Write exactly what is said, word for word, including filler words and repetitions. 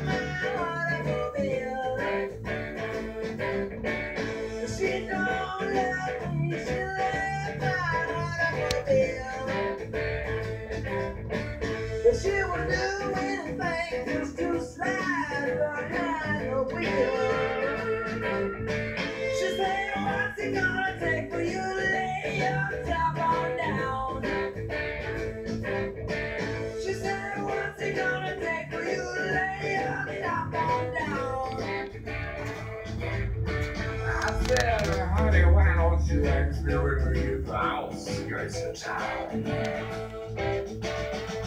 She don't love me, she left my automobile. But she would do anything just to slide behind the wheel. She said, what's it gonna take for you to lay yourself on down? She said, what's it gonna take for you to lay yourself on down? I said, honey, why don't you ask me when we get the house, guys in town?